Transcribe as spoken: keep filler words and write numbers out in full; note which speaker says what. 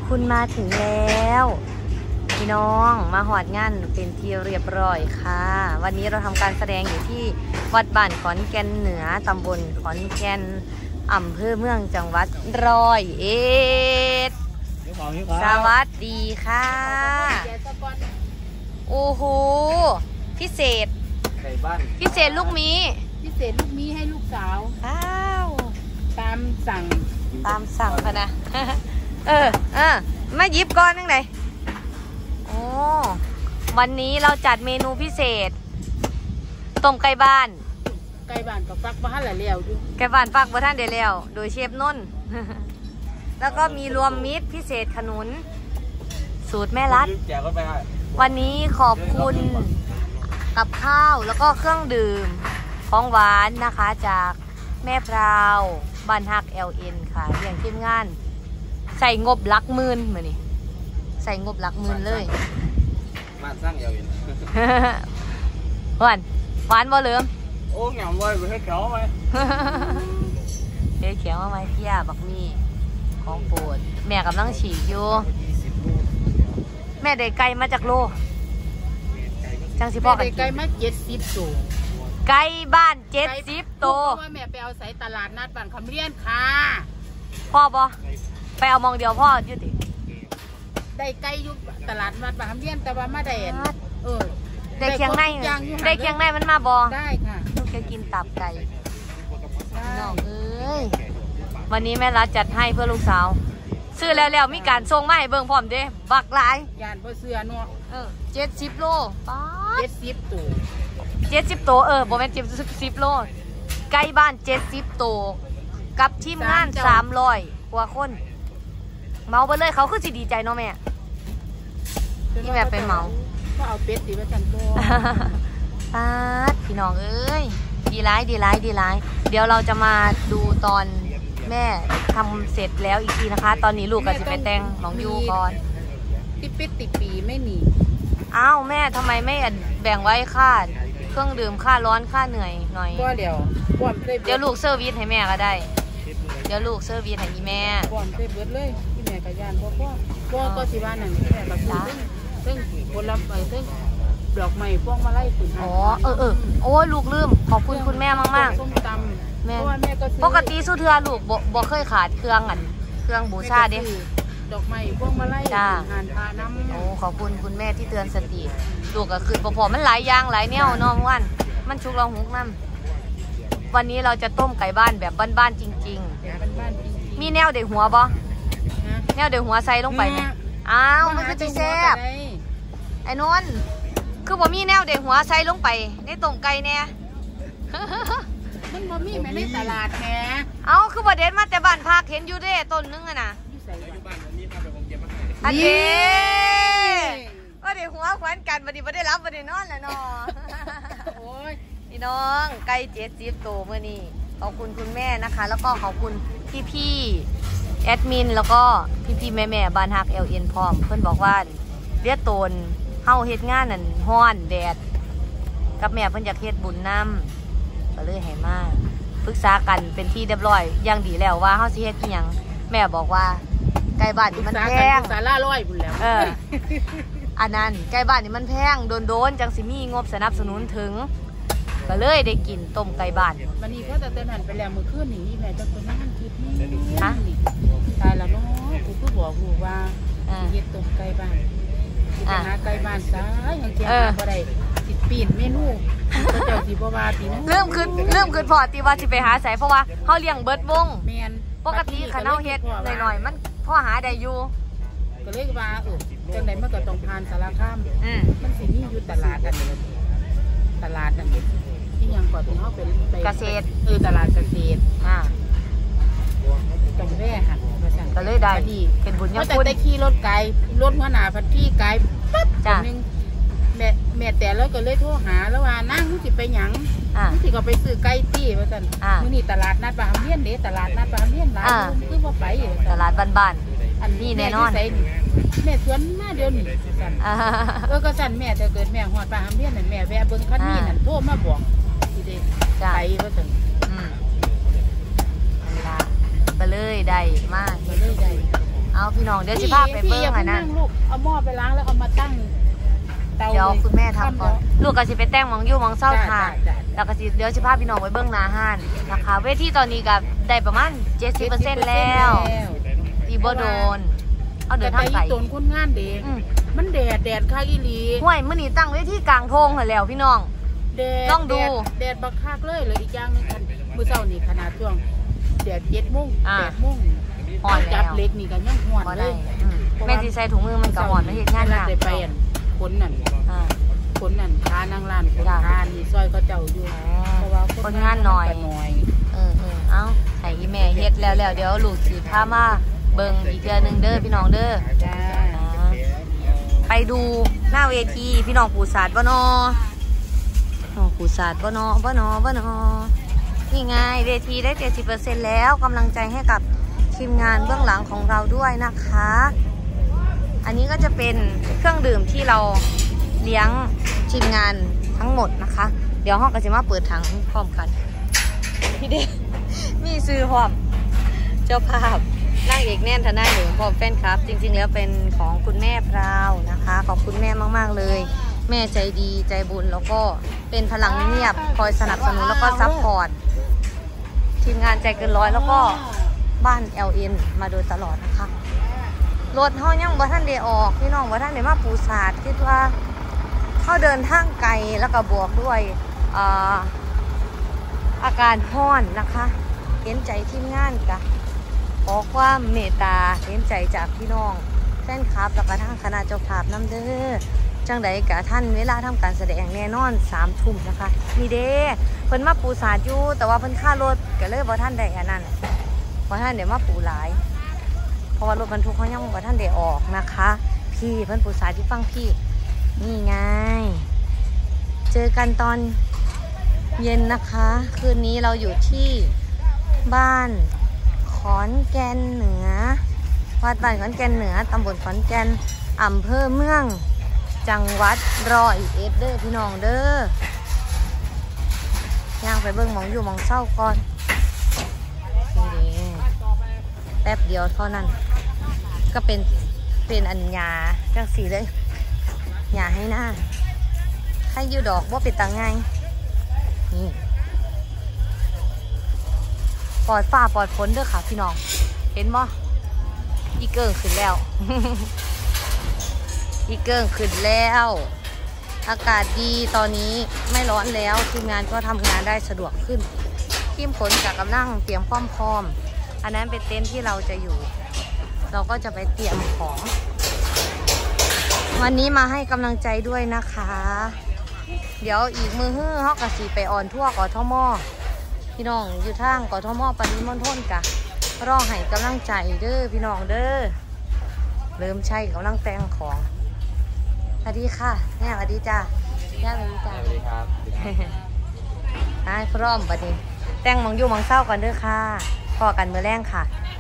Speaker 1: คุณมาถึงแล้วพี่น้องมาหอดงานเป็นที่เรียบร้อยค่ะวันนี้เราทำการแสดงอยู่ที่วัดบ้านขอนแก่นเหนือตำบลขอนแก่นอำเภอเมืองจังหวัดร้อยเอ็ดสวัสดีค่ะโอ้โหพิเศษพิเศษลูกมี
Speaker 2: พิเศษลูกมีให้ลูกสาว
Speaker 1: อ้าว
Speaker 2: ตามสั่ง
Speaker 1: ตามสั่งพะนะ เออเออมาหยิบก่อนนั่งไหนโอ้วันนี้เราจัดเมนูพิเศษต้มไก่บ้าน
Speaker 2: ไก่บ้านกับฟักบ้านละเลี้ยวอยู่
Speaker 1: ไก่บ้านฟักบ้านเดเลี้ยวโดยเชฟนุ่น แล้วก็มีรวมมิตรพิเศษขนุนสูตรแม่รัดวันนี้ขอบคุณกับข้าวแล้วก็เครื่องดื่มของหวานนะคะจากแม่พราวบ้านฮัก แอล เอ็น ค่ะเรียงทีมงานใส่งบหลักหมื่นเหมือนนี่ใส่งบหลักหมื่นเลย
Speaker 3: บ้านสร้าง แอล เอ็น
Speaker 1: หวานหวานบ่เหลือม
Speaker 3: โอ้ยงามเลยไปให้เขียวไหม
Speaker 1: เฮ้ยเขียวมาไหมเที่ยบักมี่ของโปรดแม่กำลังฉีกอยู่แม่ได้ไก่มาจากโลจังสิพ่อกัน
Speaker 2: ไก่มาเจ็ดสิบตัว
Speaker 1: ไก่บ้านเจ็ดสิบตัว
Speaker 2: เพราะว่าแม่ไปเอาใส่ตลาดนัดบ้านคำเรียนค่ะ
Speaker 1: พ่อบ่ไปเอามองเดียวพ่อยุติ
Speaker 2: ได้ไก่อยู่ตลาดนัดบ้านคำเรียนแต่ว่ามาได้เออ
Speaker 1: ได้เคียงในได้เคียงในมันมาบ่
Speaker 2: ได้ค่ะ
Speaker 1: ลูกจะกินตับไก่น้องเอ้ยวันนี้แม่รัฐจัดให้เพื่อลูกสาวซื้อแล้วแล้วมีการส่งมาให้เบิ่งพร้อมเด้บักหลาย
Speaker 2: ยานบ่เสื้อเนาะ
Speaker 1: เออเจ็ดสิบโลป๊า
Speaker 2: เจ็ดสิบตัว
Speaker 1: เจ็ดสิบตัวเออบ่แม่นเจ็ดสิบโลไก่บ้านเจ็ดสิบตัวกับทีมงานสามร้อยกว่าคนเมาไปเลยเขาคือสิดีใจเนาะแม่ที่แม่ไปเมา
Speaker 2: ก็เอาเป็ดดีมาจันโบ
Speaker 1: ป๊าดพี่น้องเอ้ยดีร้ายดีร้ายดีร้ายเดี๋ยวเราจะมาดูตอนแม่ทำเสร็จแล้วอีกทีนะคะตอนนี้ลูกก็จะไปแต่งน้องยูก่อน
Speaker 2: ติดปิดติดปีไม่หนี
Speaker 1: อ้าวแม่ทำไมไม่แบ่งไว้ค่าเครื่องดื่มค่าร้อนค่าเหนื่อยหน่อย
Speaker 2: ก็เดี๋ยว
Speaker 1: เดี๋ยวลูกเซอร์วิสให้แม่ก็ได้เดี๋ยวลูกเซอร์วิสให้อีแม่
Speaker 2: ก่อนเบิดเลยที่แม่กับยานพ่อพ่อพ่อก็สิบ้านนั่นแม่กับพ่อซึ่งคนรับไปซึ่งดอกไม้พวงมาไล่ถึง
Speaker 1: อ๋อเออเออโอ้ลูกลืมขอบคุณคุณแม่มากมาก
Speaker 2: ส้มตำ
Speaker 1: แม่ปกติสู้เทือลูกบ่บ่เคยขาดเครื่องอันเครื่องบูชาเด้
Speaker 2: ดอกไม้พวงมาไล่หานพาน้ำ
Speaker 1: โอ้ขอบคุณคุณแม่ที่เตือนสติลูกก็คือพอๆมันหลายอย่างหลายแนวน้องวันมันชุกเราหุกน้ำวันนี้เราจะต้มไก่บ้านแบบบ้านๆจริงๆมีแนวเด็กหัวบ่แนวเด็กหัวใส่ลงไปไหมอ้าวมันก็จะแซ่บไอ้นนท์คือบ่มีแนวเด็กหัวใส่ลงไปในต้มไก่เนี่ย
Speaker 2: มันบ่มีแม่ในตลาดแหม
Speaker 1: เอ้าคือบ่เด็ดมาแต่บ้านพักเห็นอยู่เด้ต้นนึงอะนะอันนี้ว่าเด็กหัวขวัญกันบัดนี้บ่ได้รับบ่ได้นอนแล้วเนาะ
Speaker 2: โอ้ย
Speaker 1: พี่น้องไก่เจ็ดสิบตัวมื้อนี้ขอบคุณคุณแม่นะคะแล้วก็ขอบคุณพี่ๆแอดมินแล้วก็พี่ๆแม่ๆบ้านฮัก แอล เอ็น พร้อมเพิ่นบอกว่าเรียกตนเฮาเฮ็ดงานนั่นฮ้อนแดดกับแม่เพิ่นอยากเฮ็ดบุญนำก็เลยให้มาปรึกษากันเป็นที่เรียบร้อยอย่างดีแล้วว่าเฮาสิเฮ็ดอีหยังแม่บอกว่าไก่บ้านนี่มันแพง
Speaker 2: สาราร้อยพุ่นแล้ว
Speaker 1: เอออันนั้นไก่บ้านนี่มันแพงโดนๆจังสิมีงบสนับสนุนถึงก็เลยได้กินต้มไก่บ้าน
Speaker 2: วันนี้เขาจะเตือนหันไปแล้วมื้อคืนนี้แม่จะไปนั่งคิดนี่ฮะตายแล้วเนาะกูก็บอกลูกว่าเฮ็ดต้มไก่บ้านไปหาไก่บ้านซะยังเกี่ยวบ่ได้สิปีนเมนูก็เจ้าสิบ่ว่าติ
Speaker 1: เริ่มขึ้นเริ่มขึ้นพอติว่าสิไปหาใส่เพราะว่าเฮาเลี้ยงเบิดวง
Speaker 2: แม่น
Speaker 1: ปกติคันเฮาเฮ็ดหน่อยๆมันพอหาได้อยู่
Speaker 2: ก็เลยว่าเออจังได๋มันก็ต้องผ่านสารคาม
Speaker 1: อืม
Speaker 2: มันสิมีอยู่ตลาดอันนี้ตลาดอันนี้ที่ยังก่อนที่เฮาเป็น
Speaker 1: เกษตร
Speaker 2: เออตลาดเกษตร
Speaker 1: อ่า
Speaker 2: ตรงแว่ค่ะ
Speaker 1: ก็เลยได้เป็นบุญยัง
Speaker 2: คุณได้ขี่รถไกลรถหัวหน้าพัดที่ไกลปั๊บจ้ะนึงแม่แม่แต่แล้วก็เลยโทรหาแล้วว่านั่งสิไปหยังสิก็ไปซื้อไก่ตี้ว่าซั่นมื้อนี้ตลาดนัดบางเมียนเด้ตลาดนัดบางเมียนหลายคือบ่ไป
Speaker 1: ตลาดบ้านๆอันนี้แน่นอน
Speaker 2: แม่สวนมาเดี๋ยวนี้ซั่นเออก็ซั่นแม่ถ้าเกิดแม่ฮอดบางเมียนนั่นแม่แวะเบิ่งคันนี้นั่นโทรมาบอกสิเด้ไปว่าซั่น
Speaker 1: อืมก็เลยได้มาก
Speaker 2: ก็เลยได้
Speaker 1: เอาพี่น้องเดี๋ยวสิพาไปเบิ้งอันนั้น
Speaker 2: ลูกเอาหม้อไปล้างแล้วเอามาตั้งเตา
Speaker 1: เดี๋ยวคุณแม่ทำก่อนลูกก็สิไปแต่งมองยู่มองเศร้าค่ะแล้วก็สิเดี๋ยวสิพาพี่น้องไปเบิ้งหน้าห้านนะคะเวทีตอนนี้ก็ได้ประมาณเจ็ดสิบเปอร์เซ็นต์แล้วอีบ่โดนเอาเดินทางไกล
Speaker 2: แต่อีตนคนงานเด็กมันแดดแดดค่าอีหลี
Speaker 1: ห้วยมื้อนี้ตั้งเวทีกลางทงเหรอแล้วพี่น้อง
Speaker 2: แดด
Speaker 1: ต้องดู
Speaker 2: แดดบักคักเลยเลยอีกอย่างนึงมื้อเช้านี่ขนาดช่วงแดดเจ็ดโมงแปดโมง
Speaker 1: ห่อนแล้ว
Speaker 2: จับเล็กนี่ก็ยังห่อน
Speaker 1: บ่
Speaker 2: เล
Speaker 1: ได้
Speaker 2: ย
Speaker 1: อืมแม่สิใส่ถุงมือมันก็ห่อนแล้วเฮ็ดงานหนัก
Speaker 2: ได้ไปอั่นคนนั่น
Speaker 1: อ่า
Speaker 2: คนนั่นค้านั่งร้านคนค้านี่ซอยเขาเจ้าอยู่เพราะว่า
Speaker 1: คนงานหน่อย
Speaker 2: หน่อย
Speaker 1: เออเออเอาให้อีแม่เฮ็ดแล้วแล้วเดี๋ยวลูกสิพามาเบิ่งอีกเดือนหนึงเด้อพี่น้องเด้อ
Speaker 2: จ้า
Speaker 1: ไปดูหน้าเวทีพี่น้องปูศาสตร์บ่นอน้องปูศาสตร์บ่นอบ่นอบ่นอนี่ไงเวทีได้ เจ็ดสิบเปอร์เซ็นต์ แล้วกำลังใจให้กับทีมงานเบื้องหลังของเราด้วยนะคะ อันนี้ก็จะเป็นเครื่องดื่มที่เราเลี้ยงทีมงานทั้งหมดนะคะ เดี๋ยวห้องก็จะมาเปิดถังพร้อมกันพี่เด็กมีซื้อพร้อมเจ้าภาพนางเอกแน่นทนายเหลืองพร้อมแฟนคลับจริงๆแล้วเป็นของคุณแม่พราวนะคะขอบคุณแม่มากๆเลยแม่ใจดีใจบุญแล้วก็เป็นพลังเงียบคอยสนับสนุนแล้วก็ซัพพอร์ตทีมงานใจเกินร้อยแล้วก็บ้าน แอล เอ็น มาโดยตลอดนะคะรถเฮายังบ่ท่านได้ออกพี่น้องบ่ท่านได้มาปูศาสตร์คิดว่าเขาเดินทางไกลแล้วก็บวกด้วยอ่าอาการห้อนนะคะเห็นใจทีมงานกะขอความเมตตาเห็นใจจากพี่น้องแฟนคลับแล้วก็ทางคณะเจ้าภาพนำเด้อจังใดกะท่านเวลาทำการแสดงแน่นอนสามทุ่มนะคะนี่เด้เพิ่นมาปูศาสตร์อยู่แต่ว่าเพิ่นค่ารถก็เลยบ่ท่านได้อันนั้นบ่ท่านเดี๋ยวมาปูหลายเพราะว่ารถบรรทุกเขายังบ่ท่านได้ออกนะคะพี่เพิ่นปูศาสตร์ที่ฟังพี่นี่ไงเจอกันตอนเย็นนะคะคืนนี้เราอยู่ที่บ้านขอนแก่นเหนือวัดบ้านขอนแก่นเหนือตำบลขอนแก่นอำเภอเมืองจังหวัดร้อยเอ็ดเด้อพี่น้องเด้อย่างไปเบิ่งหมองอยู่หมองเศร้าก่อนนี่แป๊บเดียวเท่านั้นก็เป็นเป็นอัญญาจังสีเลยหยาให้หน้าให้ยูดอกว่าเป็นตังไงนี่ปลอดฝ้าปลอดฝนเด้อค่ะพี่น้องเห็นบ่อีเกิ้งขึ้นแล้ว อีเกิ้งขึ้นแล้วอากาศดีตอนนี้ไม่ร้อนแล้วทีมงานก็ทำงานได้สะดวกขึ้นทีมขนจากกำลังเตรียมพร้อมๆอันนั้นเป็นเต็นท์ที่เราจะอยู่เราก็จะไปเตรียมของวันนี้มาให้กำลังใจด้วยนะคะเดี๋ยวอีกมือฮื้อฮอกกะสีไปออนทั่วกทมพี่น้องอยู่ทางกทมปริมณฑลกะรอให้กำลังใจเด้อพี่น้องเด้อเริ่มใช้กำลังแต่งของสวัสดีค่ะแม่สวัสดีจ้าแม่สวัสดีจ้า
Speaker 3: สวัสดีครับ
Speaker 1: นายพร้อมบัดนี้แต่งมองอยู่มองเศร้ากันเด้อค่ะพอกันมือแรงค่ะ